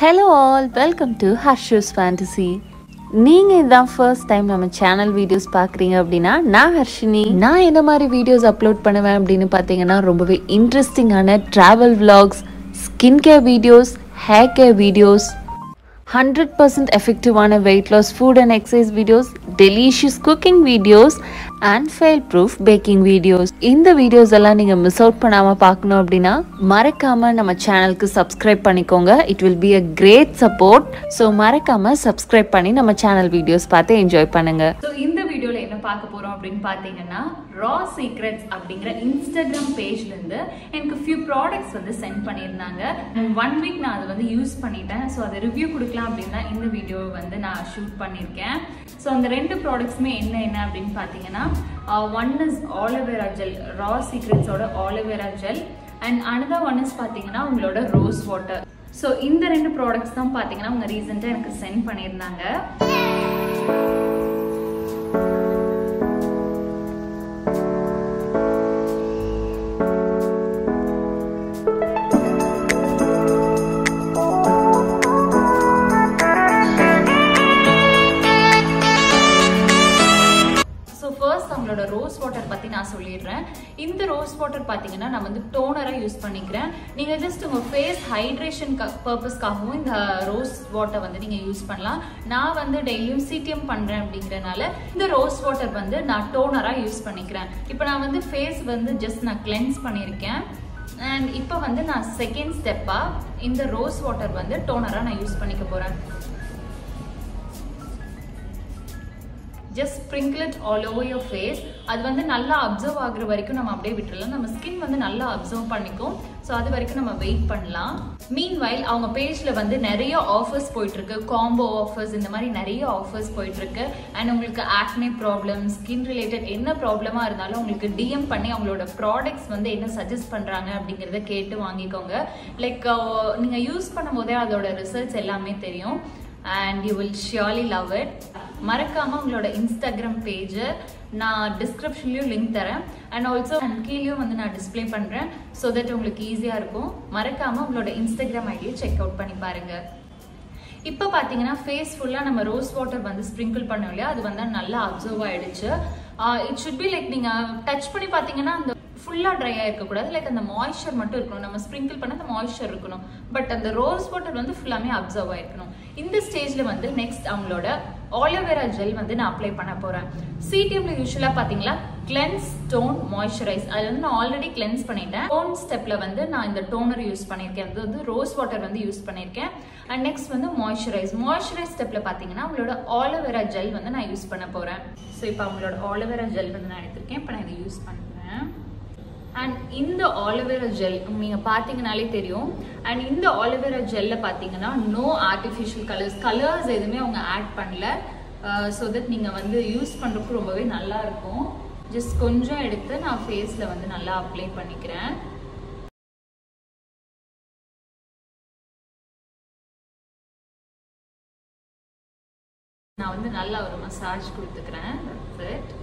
Hello all, welcome to Harshu's Fantasy. நீங்க இதான் first time நம்ம சேனல் வீடியோஸ் பார்க்குறீங்க அப்படின்னா நான் ஹர்ஷினி. நான் என்ன மாதிரி வீடியோஸ் அப்லோட் பண்ணுவேன் அப்படின்னு பார்த்தீங்கன்னா ரொம்பவே இன்ட்ரெஸ்டிங்கான travel vlogs, skin care videos, hair care videos, 100% effective weight loss food and exercise videos, delicious cooking videos and fail proof baking videos. இந்த வீடியோஸ் எல்லாம் நீங்க மிஸ் அவுட் பண்ணாம பார்க்கணும் அப்படின்னா மறக்காம நம்ம சேனலுக்கு சப்ஸ்கிரைப் பண்ணிக்கோங்க. It will be a great support. So மறக்காம சப்ஸ்கிரைப் பண்ணி நம்ம சேனல் வீடியோஸ் பார்த்து என்ஜாய் பண்ணுங்க. ஸோ இந்த வீடியோல என்ன பார்க்க போறோம் அப்படின்னு பார்த்தீங்கன்னா ரா சீக்ரெட்ஸ் அப்படிங்கிற இன்ஸ்டாகிராம் பேஜ்ல இருந்து எனக்கு ஃபியூ ப்ராடக்ட்ஸ் வந்து சென்ட் பண்ணியிருந்தாங்க. 1 வீக் நான் அதை வந்து யூஸ் பண்ணிட்டேன். ஸோ அதை ரிவ்யூ கொடுக்கலாம் அப்படின்னு தான் இந்த வீடியோ வந்து நான் ஷூட் பண்ணியிருக்கேன். ஸோ அந்த 2 ப்ராடக்ட்ஸுமே என்ன அப்படின்னு பார்த்தீங்கன்னா one is aloe vera gel, raw சீக்ரெட்ஸோட aloe vera gel, and another one is பார்த்தீங்கன்னா உங்களோட ரோஸ் வாட்டர். ஸோ இந்த 2 ப்ராடக்ட்ஸ் தான் பார்த்தீங்கன்னா அவங்க ரீசெண்டாக எனக்கு சென்ட் பண்ணியிருந்தாங்க. நம்மளோட ரோஸ் வாட்டர் பத்தி நான் சொல்லிடுறேன். இந்த ரோஸ் வாட்டர் பாத்தீங்கன்னா நான் வந்து டோனரா யூஸ் பண்ணிக்கிறேன். நீங்க ஜஸ்ட் உங்க ஃபேஸ் ஹைட்ரேஷன் பர்பஸ்க்காகவும் இந்த ரோஸ் வாட்டர் வந்து நீங்க யூஸ் பண்ணலாம். நான் வந்து டெய்லியும் CTM பண்றேன் அப்படிங்கறனால இந்த ரோஸ் வாட்டர் வந்து நான் டோனரா யூஸ் பண்ணிக்கிறேன். இப்போ நான் வந்து ஃபேஸ் வந்து ஜஸ்ட் நான் கிளென்ஸ் பண்ணியிருக்கேன். அண்ட் இப்போ வந்து நான் செகண்ட் ஸ்டெப்பா இந்த ரோஸ் வாட்டர் வந்து டோனரா நான் யூஸ் பண்ணிக்க போறேன். Just sprinkle it all over your face. அது வந்து நல்லா அப்சர்வ் ஆகுற வரைக்கும் நம்ம அப்படியே விட்டுறலாம். நம்ம ஸ்கின் வந்து நல்லா அப்சர்வ் பண்ணிக்கும். ஸோ அது வரைக்கும் நம்ம வெயிட் பண்ணலாம். மீன்வைல் அவங்க பேஜ்ல வந்து நிறைய ஆஃபர்ஸ் போயிட்டு இருக்கு, காம்போ ஆஃபர்ஸ், இந்த மாதிரி நிறைய ஆஃபர்ஸ் போயிட்டு இருக்கு. அண்ட் உங்களுக்கு ஆக்னே ப்ராப்ளம், ஸ்கின் ரிலேட்டட் என்ன ப்ராப்ளமா இருந்தாலும் உங்களுக்கு DM பண்ணி அவங்களோட ப்ராடக்ட்ஸ் வந்து என்ன சஜஸ்ட் பண்றாங்க அப்படிங்கறத கேட்டு வாங்கிக்கோங்க. லைக் நீங்க யூஸ் பண்ணும் போதே அதோட ரிசல்ட்ஸ் எல்லாமே தெரியும். And you will surely love it. மறக்காம உங்களோட இன்ஸ்டாகிராம் பேஜ் நான் டிஸ்கிரிப்ஷன்லயும் லிங்க் தரேன். அண்ட் ஆல்சோ கீழேயும் வந்து நான் டிஸ்பிளே பண்றேன். ஸோ தட் உங்களுக்கு ஈஸியா இருக்கும். மறக்காம உங்களோட இன்ஸ்டாகிராம் ஐடியை செக் அவுட் பண்ணி பாருங்க. இப்போ பார்த்தீங்கன்னா ஃபேஸ் ஃபுல்லாக நம்ம ரோஸ் வாட்டர் வந்து ஸ்ப்ரிங்கிள் பண்ணோம் இல்லையா, அது வந்து நல்லா அப்சர்வ் ஆயிடுச்சு. இட் ஷுட் பி லைக் நீங்கள் டச் பண்ணி பார்த்தீங்கன்னா அந்த ஃபுல்லாக ட்ரையாக இருக்கக்கூடாது. லைக் அந்த மாய்ஸ்சர் மட்டும் இருக்கணும். நம்ம ஸ்ப்ரிங்கிள் பண்ண அந்த மாய்ஸ்சர் இருக்கணும். பட் அந்த ரோஸ் வாட்டர் வந்து ஃபுல்லாமே அப்சர்வ் ஆயிருக்கணும். இந்த ஸ்டேஜில் வந்து நெக்ஸ்ட் அவங்களோட ஆலோவேரா ஜெல் வந்து நான் அப்ளை பண்ண போகிறேன். CTMல யூஸ்வலாக பார்த்தீங்களா கிளென்ஸ், டோன், மாய்ஸ்சரைஸ். அது வந்து நான் ஆல்ரெடி கிளென்ஸ் பண்ணிட்டேன். டோன் ஸ்டெப்ல வந்து நான் இந்த டோனர் யூஸ் பண்ணியிருக்கேன். அது வந்து ரோஸ் வாட்டர் வந்து யூஸ் பண்ணியிருக்கேன். அண்ட் நெக்ஸ்ட் வந்து மாய்ஸ்சரைஸ். மாய்ஸ்சரைஸ் ஸ்டெப்ல பார்த்தீங்கன்னா உங்களோட ஆலோவேரா ஜெல் வந்து நான் யூஸ் பண்ண போகிறேன். ஸோ இப்போ அவங்களோட ஆலோவேரா ஜெல் வந்து நான் எடுத்திருக்கேன். இப்போ நான் இதை யூஸ் பண்ணுறேன். அண்ட் இந்த ஆலோவேரா ஜெல் நீங்க பாத்தீங்கன்னாலே தெரியும். அண்ட் இந்த ஆலோவேரா ஜெல்ல பாத்தீங்கன்னா நோ ஆர்டிஃபிஷியல் கலர்ஸ் எதுவுமே அவங்க ஆட் பண்ணல. ஸோ தட் நீங்க வந்து யூஸ் பண்றதுக்கு ரொம்பவே நல்லா இருக்கும். ஜஸ்ட் கொஞ்சம் எடுத்து நான் ஃபேஸ்ல வந்து நல்லா அப்ளை பண்ணிக்கிறேன். நான் வந்து நல்லா ஒரு மசாஜ் கொடுத்துக்கிறேன். That's it.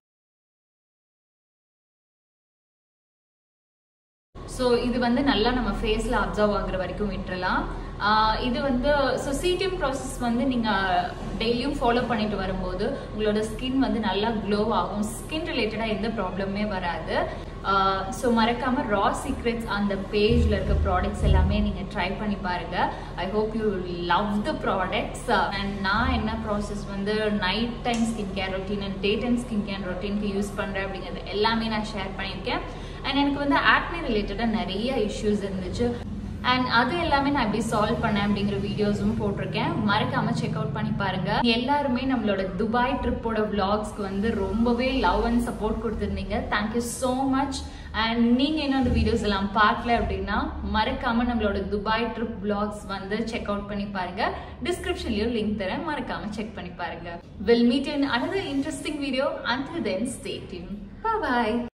ஸோ இது வந்து நல்லா நம்ம ஃபேஸில் அப்சர்வ் ஆகுற வரைக்கும் விட்டுறலாம். இது வந்து ஸோ CTM ப்ராசஸ் வந்து நீங்கள் டெய்லியும் ஃபாலோ பண்ணிட்டு வரும்போது உங்களோட ஸ்கின் வந்து நல்லா க்ளோ ஆகும். ஸ்கின் ரிலேட்டடாக எந்த ப்ராப்ளமே வராது. ஸோ மறக்காம ரா சீக்ரெட்ஸ் அந்த பேஜ்ல இருக்க ப்ராடக்ட்ஸ் எல்லாமே நீங்கள் ட்ரை பண்ணி பாருங்க. I hope you love the products. And நான் என்ன ப்ராசஸ் வந்து night time skin care routine and day time skin care ரொட்டீனுக்கு யூஸ் பண்ணுறேன் அப்படிங்கிறது எல்லாமே நான் ஷேர் பண்ணியிருக்கேன். அண்ட் எனக்கு வந்து ஆக்னே ரிலேட்டடாக நிறைய இஷ்யூஸ் இருந்துச்சு. அண்ட் அது எல்லாமே நான் எப்படி சால்வ் பண்ணேன் அப்படிங்கிற வீடியோஸும் போட்டிருக்கேன். மறக்காம செக் அவுட் பண்ணி பாருங்க. எல்லாருமே நம்மளோட துபாய் ட்ரிப்போட விளாக்ஸ்க்கு வந்து ரொம்பவே லவ் அண்ட் சப்போர்ட் கொடுத்துருந்தீங்க. Thank you so much. அண்ட் நீங்க இன்னும் அந்த வீடியோஸ் எல்லாம் பார்க்கல அப்படின்னா மறக்காம நம்மளோட துபாய் ட்ரிப் விளாக்ஸ் வந்து செக் அவுட் பண்ணி பாருங்க. டிஸ்கிரிப்ஷன்லயும் லிங்க் தரேன். மறக்காம செக் பண்ணி பாருங்க. We'll meet in another interesting video. Until then, stay tuned. Bye bye.